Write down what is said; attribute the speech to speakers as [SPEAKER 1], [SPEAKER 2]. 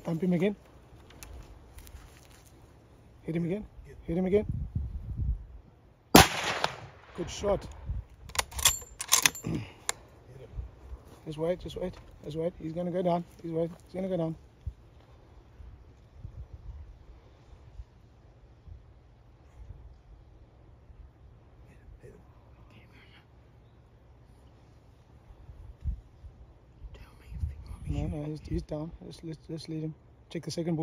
[SPEAKER 1] Bump him again. Hit him again. Hit him again. Good shot. Just wait, just wait, just wait. He's gonna go down. He's gonna go down. No, he's down. Let's lead him. Check the second ball.